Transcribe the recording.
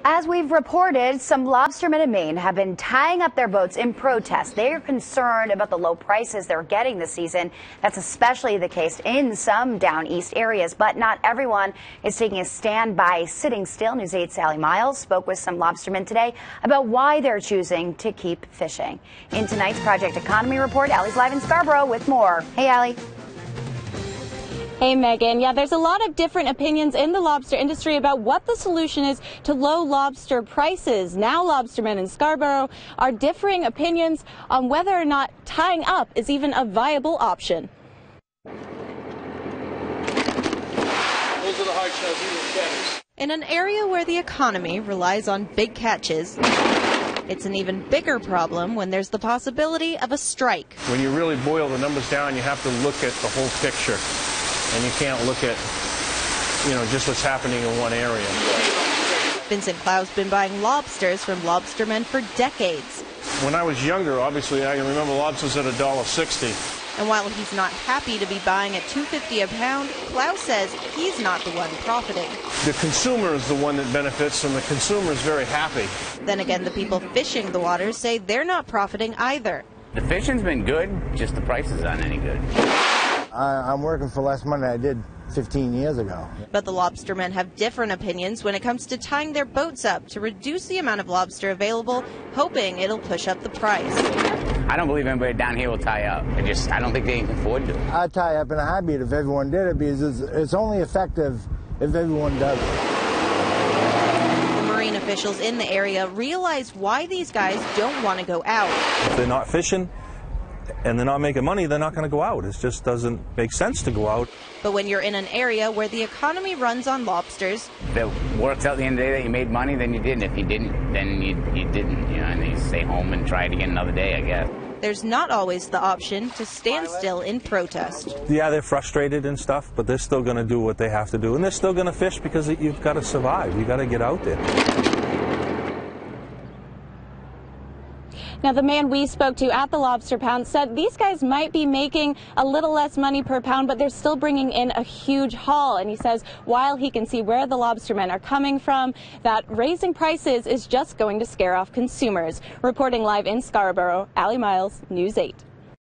As we've reported, some lobstermen in Maine have been tying up their boats in protest. They are concerned about the low prices they're getting this season. That's especially the case in some down east areas, but not everyone is taking a stand by sitting still. News 8's Aly Miles spoke with some lobstermen today about why they're choosing to keep fishing. In tonight's Project Economy Report, Aly's live in Scarborough with more. Hey, Aly. Hey, Megan. Yeah, there's a lot of different opinions in the lobster industry about what the solution is to low lobster prices. Now, lobstermen in Scarborough are differing opinions on whether or not tying up is even a viable option. Those are the hard shells, these are cheddars. In an area where the economy relies on big catches, it's an even bigger problem when there's the possibility of a strike. When you really boil the numbers down, you have to look at the whole picture. And you can't look at, just what's happening in one area. Vincent Clow's been buying lobsters from lobstermen for decades. When I was younger, obviously, I can remember lobsters at $1.60. And while he's not happy to be buying at $2.50 a pound, Clow says he's not the one profiting. The consumer is the one that benefits, and the consumer is very happy. Then again, the people fishing the waters say they're not profiting either. The fishing's been good, just the prices aren't any good. I'm working for less money than I did 15 years ago. But the lobstermen have different opinions when it comes to tying their boats up to reduce the amount of lobster available, hoping it'll push up the price. I don't believe anybody down here will tie up. I don't think they can afford to. I'd tie up in a heartbeat if everyone did it, because it's only effective if everyone does it. The marine officials in the area realize why these guys don't want to go out. If they're not fishing and they're not making money, they're not going to go out. It just doesn't make sense to go out. But when you're in an area where the economy runs on lobsters, if it works out at the end of the day that you made money, then you did. If you didn't, then you didn't. And then you stay home and try it again another day, I guess. There's not always the option to stand still in protest. Yeah, they're frustrated and stuff, but they're still going to do what they have to do. And they're still going to fish because you've got to survive. You've got to get out there. Now, the man we spoke to at the lobster pound said these guys might be making a little less money per pound, but they're still bringing in a huge haul. And he says while he can see where the lobstermen are coming from, that raising prices is just going to scare off consumers. Reporting live in Scarborough, Aly Miles, News 8.